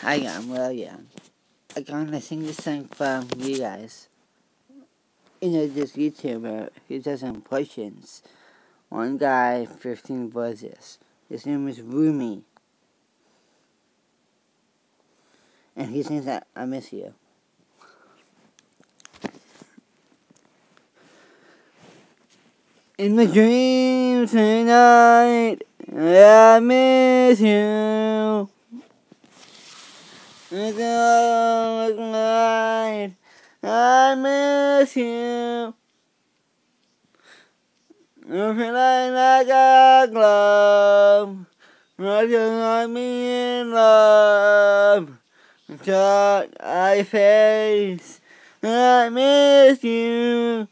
Well, yeah. I'm gonna sing this song from you guys. This YouTuber, he does impressions. One guy, 15 voices. His name is Roomie. And he sings that I miss you. In my dreams tonight, I miss you. Tonight, I miss you. I'm feeling like a glove. Not you want me in love. Shut I face. I miss you.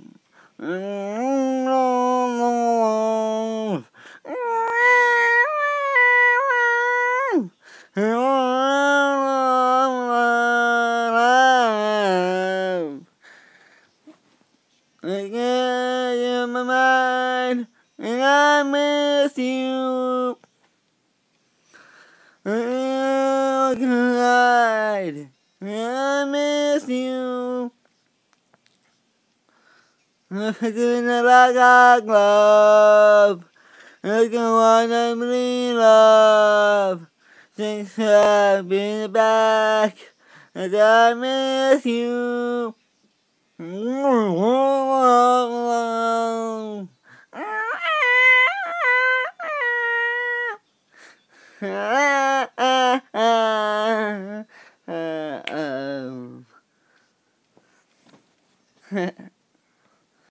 I get in my mind, and I miss you. Tonight, I miss you. I'm feeling like a glove. I can wanna be love. Things have been back, and I miss you.